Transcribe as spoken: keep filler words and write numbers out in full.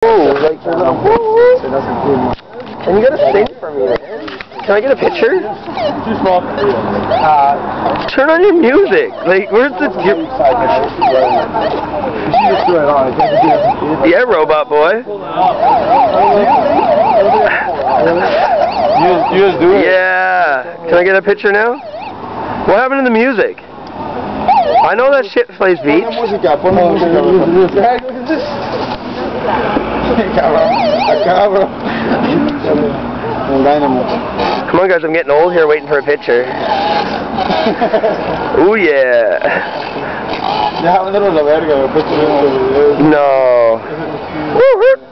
Whoa, like a little whoa. Can you get a sing for me, man? Can I get a picture? Too small. Uh, Turn on your music. Like, where's the... Yeah, robot boy. You, you just do it. Yeah. Can I get a picture now? What happened to the music? I know that shit plays beach. Come on, guys, I'm getting old here waiting for a picture. Ooh, yeah. Ya, no.